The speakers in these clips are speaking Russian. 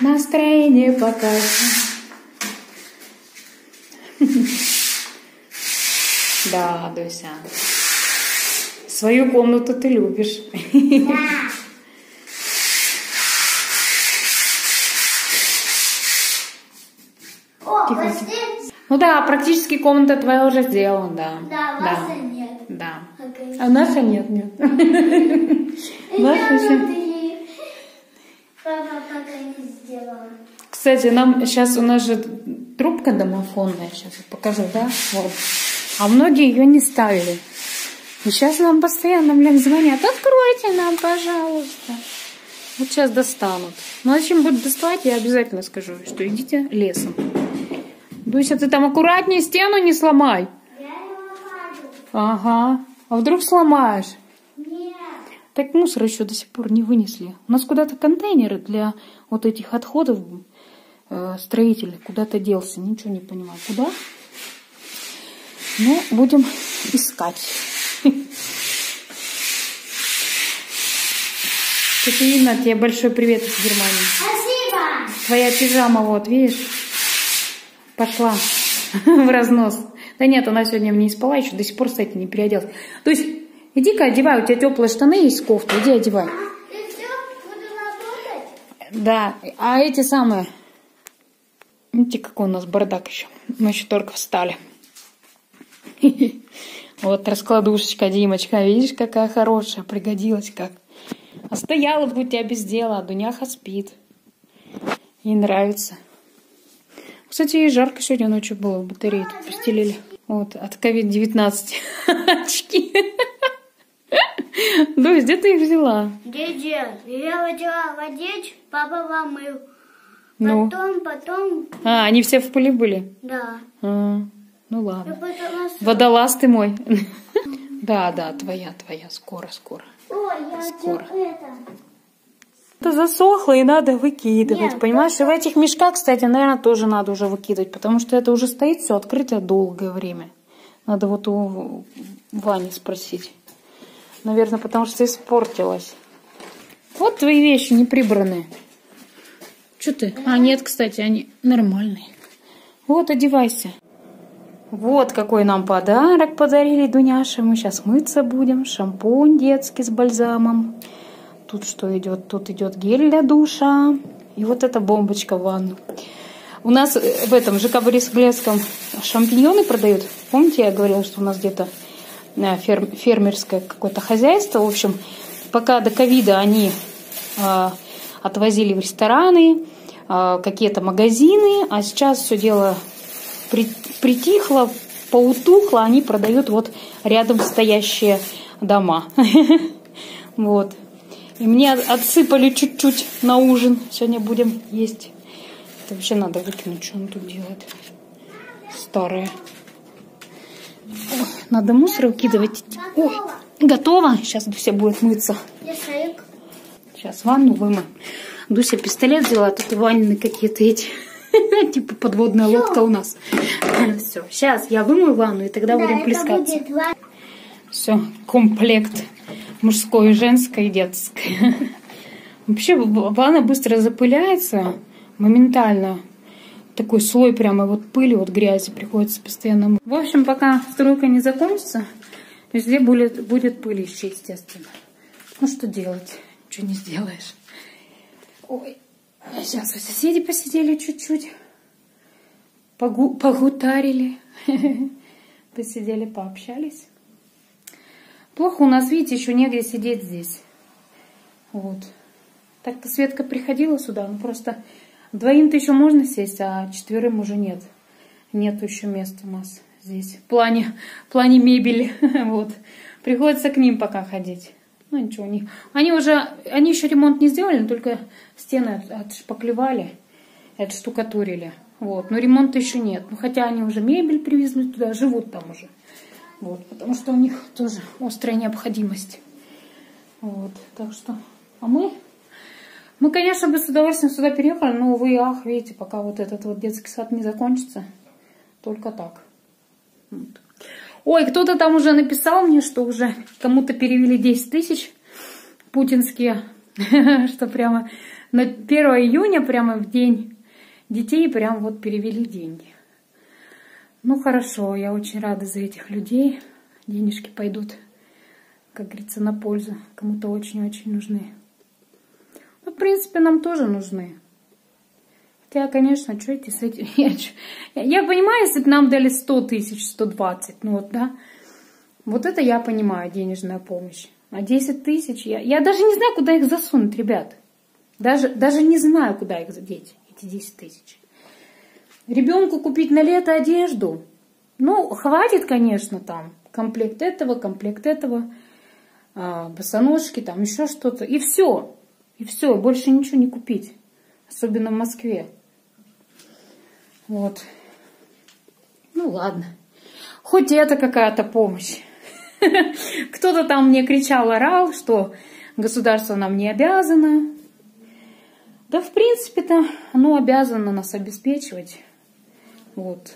Настроение покажем. Да, Дуся. Свою комнату ты любишь. Да. О, Тихо. почти. Ну да, практически комната твоя уже сделана, да. Да, ваша нет. Да. Окей. А наша нет. Наша еще. Папа пока не сделала. Кстати, нам сейчас у нас же трубка домофонная, сейчас я покажу, да? Вот. А многие ее не ставили. И сейчас нам постоянно, звонят. Откройте нам, пожалуйста. Вот сейчас достанут. Но зачем будут доставать, я обязательно скажу, что идите лесом. Дуся, ты там аккуратнее стену не сломай. Я не ломаю. Ага. А вдруг сломаешь? Нет. Так мусор еще до сих пор не вынесли. У нас куда-то контейнеры для вот этих отходов строителей куда-то делся. Ничего не понимаю. Куда? Ну, будем искать. Катерина, тебе большой привет из Германии. Спасибо. Твоя пижама, вот, видишь, пошла в разнос. Да нет, она сегодня в ней спала, еще до сих пор, кстати, не переоделась. То есть, иди-ка одевай, у тебя теплые штаны есть, кофта, иди одевай. Ты все, буду работать? Да, а эти самые, видите, какой у нас бардак еще. Мы еще только встали. Вот раскладушечка, Димочка, видишь, какая хорошая, пригодилась как. А стояла бы у тебя без дела, а Дуняха спит. Ей нравится. Кстати, ей жарко сегодня ночью было, батареи тут постелили. Вот, от COVID-19 очки. Дусь, где ты их взяла? Где? Я хотела водичь, папа помыл. Ну. Потом. А, они все в пыли были? Да. А, ну ладно. Я потом Водолаз ты мой. Да, твоя, скоро. Ой, я Скоро. это. Это засохло и надо выкидывать, Нет, понимаешь? И в этих мешках, кстати, наверное, тоже надо уже выкидывать, потому что это уже стоит все открытое долгое время. Надо вот у Вани спросить. Наверное, потому что испортилось. Вот твои вещи не прибранные. Что ты? А, нет, кстати, они нормальные. Вот, одевайся. Вот какой нам подарок подарили Дуняше. Мы сейчас мыться будем. Шампунь детский с бальзамом. Тут что идет? Тут идет гель для душа. И вот эта бомбочка в ванну. У нас в этом ЖК Борисоглебском шампиньоны продают. Помните, я говорила, что у нас где-то фермерское какое-то хозяйство. В общем, пока до ковида они отвозили в рестораны, какие-то магазины. А сейчас все дело притихло, поутухло. Они продают вот рядом стоящие дома. Вот. И мне отсыпали чуть-чуть на ужин. Сегодня будем есть. Это вообще надо выкинуть, что он тут делает. Старое. Ой, надо мусор выкидывать. Ой, готово. Сейчас Дуся будет мыться. Сейчас ванну вымоем. Дуся пистолет взяла, тут и ванны какие-то эти. Типа подводная лодка у нас. Все, сейчас я вымою ванну, и тогда будем плескаться. Все, комплект. Мужской, женской и детской. Вообще ванна быстро запыляется. Моментально. Такой слой прямо вот пыли, вот грязи приходится постоянно мыть. В общем, пока струйка не закончится, везде будет пылище, естественно. Ну что делать? Ничего не сделаешь. Ой, сейчас соседи посидели чуть-чуть. Погутарили. Посидели, пообщались. Плохо у нас, видите, еще негде сидеть здесь. Вот. Так-то Светка приходила сюда, ну просто двоим-то еще можно сесть, а четверым уже нет. Нет еще места у нас здесь. В плане мебели. Вот. Приходится к ним пока ходить. Ну ничего, они еще ремонт не сделали, но только стены отшпаклевали, отштукатурили. Вот. Но ремонта еще нет. Ну хотя они уже мебель привезли туда, живут там уже. Вот, потому что у них тоже острая необходимость. Вот, так что... А мы, конечно, бы с удовольствием сюда переехали, но, увы и ах, видите, пока вот этот вот детский сад не закончится, только так. Вот. Ой, кто-то там уже написал мне, что уже кому-то перевели 10 тысяч путинские, что прямо На 1 июня, прямо в день детей, прям вот перевели деньги. Ну хорошо, я очень рада за этих людей. Денежки пойдут, как говорится, на пользу. Кому-то очень-очень нужны. Ну, в принципе, нам тоже нужны. Хотя, конечно, что эти с этим... Я понимаю, если бы нам дали 100 тысяч, 120, ну вот, да. Вот это я понимаю, денежная помощь. А 10 тысяч, я даже не знаю, куда их засунуть, ребят. Даже не знаю, куда их задеть, эти 10 тысяч. Ребенку купить на лето одежду. Ну, хватит, конечно, там. Комплект этого, босоножки, там еще что-то. И все. И все, больше ничего не купить. Особенно в Москве. Вот. Ну, ладно. Хоть это какая-то помощь. Кто-то там мне кричал, орал, что государство нам не обязано. Да, в принципе-то, оно обязано нас обеспечивать. Вот.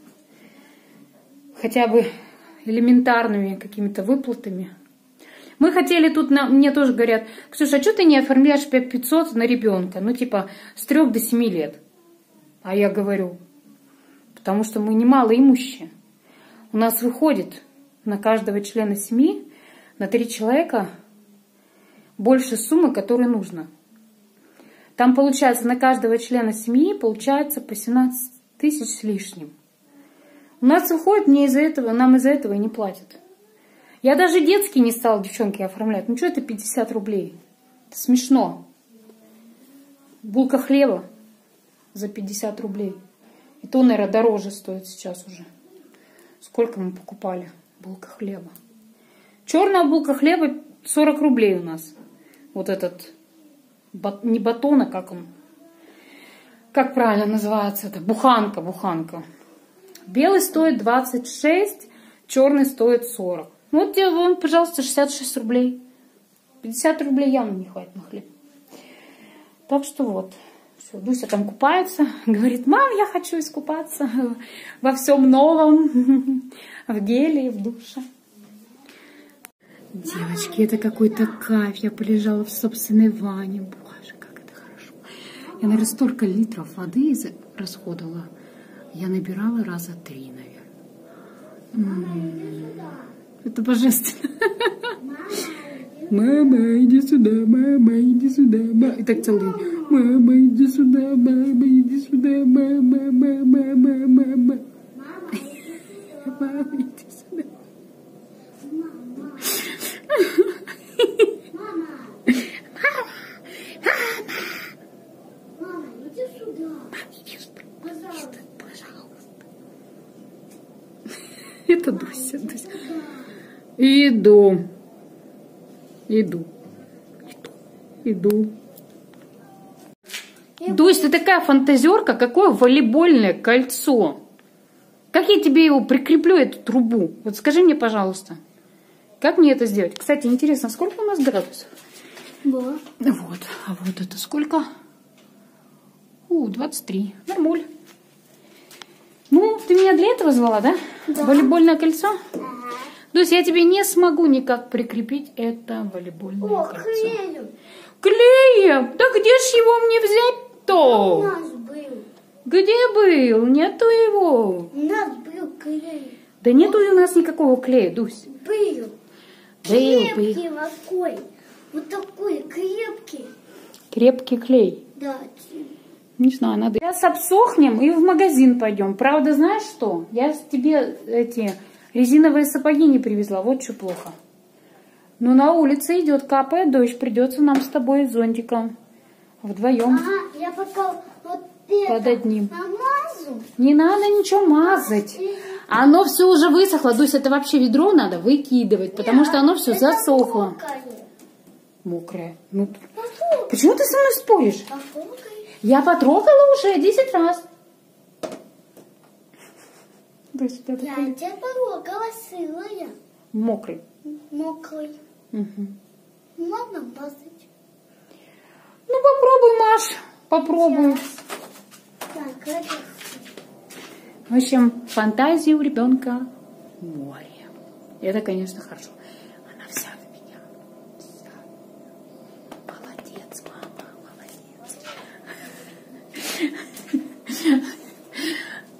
Хотя бы элементарными какими-то выплатами. Мы хотели тут, мне тоже говорят, Ксюша, а что ты не оформляешь 5500 на ребенка? Ну, типа, с 3 до 7 лет. А я говорю, потому что мы не малоимущие. У нас выходит на каждого члена семьи, на 3 человека, больше суммы, которой нужно. Там получается на каждого члена семьи получается по 17 тысяч с лишним. У нас выходит, нам из-за этого и не платят. Я даже детский не стала, девчонки, оформлять. Ну что это 50 рублей? Это смешно. Булка хлеба за 50 рублей. И то, наверное, дороже стоит сейчас уже. Сколько мы покупали булка хлеба? Черная булка хлеба 40 рублей у нас. Вот этот, не батон, а как он? Как правильно называется это? Буханка. Белый стоит 26, черный стоит 40. Вот тебе, вон, пожалуйста, 66 рублей. 50 рублей явно не хватит на хлеб. Так что вот. Все, Дуся там купается. Говорит, мам, я хочу искупаться во всем новом. В геле и в душе. Девочки, это какой-то кайф. Я полежала в собственной ванне. Боже, как это хорошо. Я, наверное, столько литров воды расходовала. Я набирала раза 3, наверное. Это божественно. Мама, иди сюда, мама, иди сюда. И так целый день. Мама, иди сюда, мама, иди сюда, мама. Мама, иди сюда. Это Дуся. Иду. Дусь, ты такая фантазерка, какое волейбольное кольцо. Как я тебе его прикреплю, эту трубу? Вот скажи мне, пожалуйста, как мне это сделать? Кстати, интересно, сколько у нас градусов? Вот. Вот, а вот это сколько? 23. Нормуль. Ну, ты меня для этого звала, да? Да. Волейбольное кольцо? Ага. Дусь, я тебе не смогу никак прикрепить это волейбольное кольцо. Клеем. Клеем? Да где ж его мне взять-то? У нас был. Где был? Нету его. У нас был клей. Да нету у нас никакого клея, Дусь. Был. Крепкий такой. Вот такой крепкий. Крепкий клей. Да. Не знаю, надо. Сейчас обсохнем и в магазин пойдем. Правда, знаешь что? Я тебе эти резиновые сапоги не привезла. Вот что плохо. Ну, на улице идет, капает дождь. Придется нам с тобой зонтиком вдвоем. Ага, я пока вот это под одним. намазу. Не надо ничего мазать. Оно все уже высохло. Дусь, это вообще ведро надо выкидывать, потому что оно все засохло. Мокрое. Ну, почему ты со мной споришь? Я потрогала уже 10 раз. Я тебя потрогала сырая. Мокрый. Мокрый. Угу. Можно мазать. Ну, попробуй, Маш. Попробуй. Так, это... В общем, фантазии у ребенка море. Это, конечно, хорошо. Она вся в меня. Вся. Молодец, мама, молодец.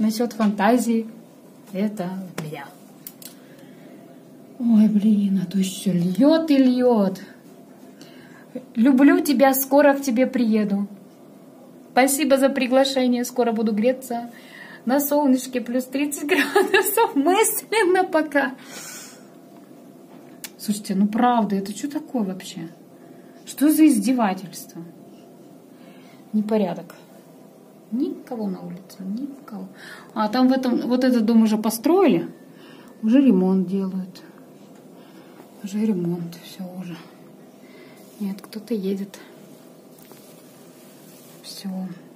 насчет фантазии, это меня. Ой, блин, а то все льет и льет. Люблю тебя, скоро к тебе приеду. Спасибо за приглашение, скоро буду греться на солнышке, плюс 30 градусов, мысленно пока. Слушайте, ну правда, это что такое вообще? Что за издевательство? Непорядок. Никого на улице, никого. А там в этом, вот этот дом уже построили, уже ремонт делают. Уже ремонт, все уже. Нет, кто-то едет. Все.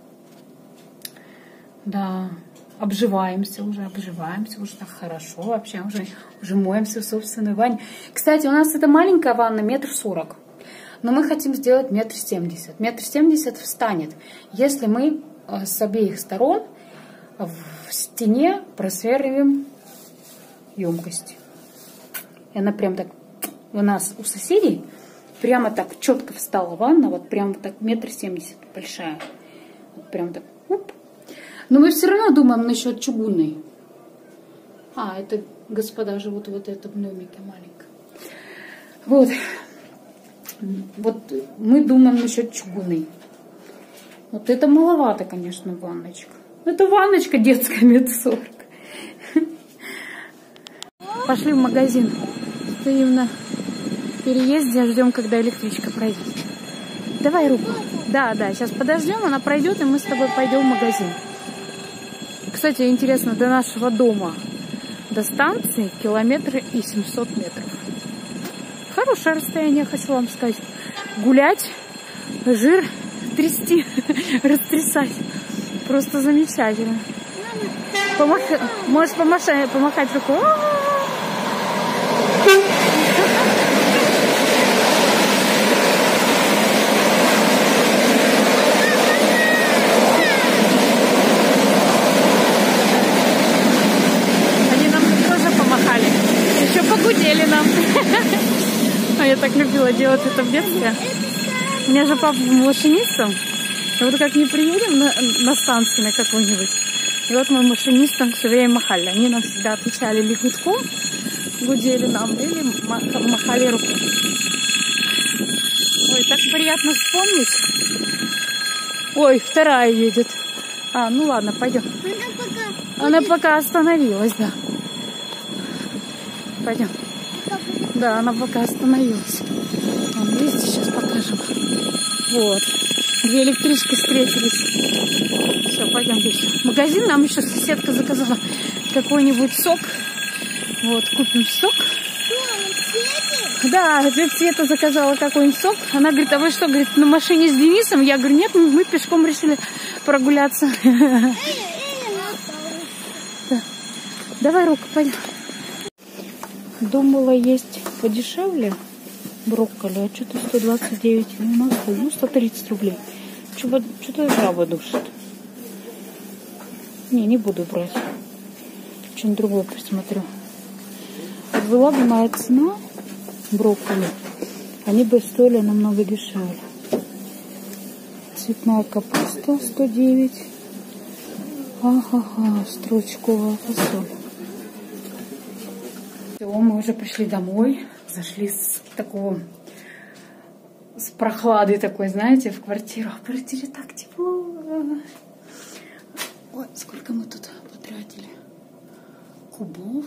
Да, обживаемся уже так хорошо вообще, уже моемся в собственной ванне. Кстати, у нас эта маленькая ванна 1,40 м, но мы хотим сделать 1,70 м. 1,70 м встанет, если мы с обеих сторон в стене просверливаем емкость. И она прям так, у нас у соседей прямо так четко встала ванна, вот прям так 1,70 м большая. Вот прям так, оп. Но мы все равно думаем насчет чугунной. А, это господа живут вот в этом домике маленьком. Вот. Вот мы думаем насчет чугунной. Вот это маловато, конечно, ванночка. Это ванночка детская 1,40 м. Пошли в магазин. Стоим на переезде, ждем, когда электричка пройдет. Давай руку. Да, сейчас подождем, она пройдет, и мы с тобой пойдем в магазин. Кстати, интересно, до нашего дома, до станции 1,700 метров. Хорошее расстояние, хочу вам сказать. Гулять, жир трясти, растрясать. Просто замечательно. Можешь помахать рукой. Погудели нам. А я так любила делать это в детстве. У меня же папа был машинистом. И вот как не приедем на станцию на какую-нибудь, и вот мы машинистам все время махали. Они нам всегда отвечали или гудком, гудели нам, или махали рукой. Ой, так приятно вспомнить. Ой, вторая едет. А, ну ладно, пойдем. Она пока остановилась, да. Пойдем. Да, она пока остановилась. Вон, видите, сейчас покажем. Вот. Две электрички встретились. Все, пойдем дальше. Магазин нам еще соседка заказала какой-нибудь сок. Вот, купим сок. Да, для Света заказала какой-нибудь сок. Она говорит, а вы что, говорит, на машине с Денисом? Я говорю, нет, мы пешком решили прогуляться. Давай руку, пойдем. Думала есть подешевле брокколи, а что-то 129, ну 130 рублей. Что-то жаба душит. Не буду брать. Что-нибудь другое присмотрю. Вот была бы моя цена брокколи, они бы стоили намного дешевле. Цветная капуста 109. Ага, стручковая фасоль. Все, мы уже пришли домой, зашли с прохладой такой, знаете, в квартиру. В квартире так тепло. Ой, сколько мы тут потратили кубов.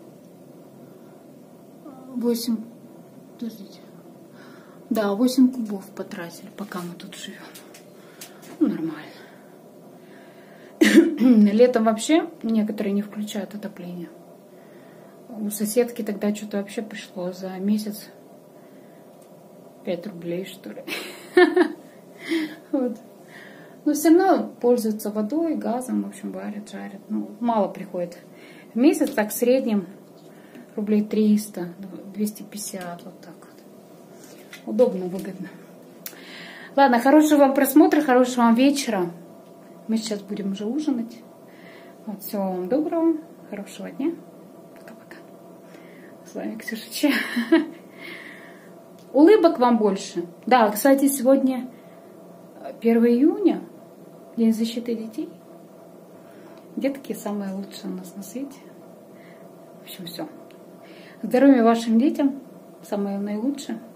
8, подождите. Да, 8 кубов потратили, пока мы тут живем. Ну, нормально. Летом вообще некоторые не включают отопление. У соседки тогда что-то вообще пришло за месяц 5 рублей, что ли. Вот. Но все равно пользуются водой, газом, в общем, варят, жарят. Ну, мало приходит. В месяц так в среднем рублей 300, 250, вот так вот. Удобно, выгодно. Ладно, хорошего вам просмотра, хорошего вам вечера. Мы сейчас будем уже ужинать. Вот, всего вам доброго, хорошего дня. С вами Ксюша Че. Улыбок вам больше. Да, кстати, сегодня 1 июня, День защиты детей. Детки самые лучшие у нас на свете. В общем, все. Здоровья вашим детям, самое наилучшее.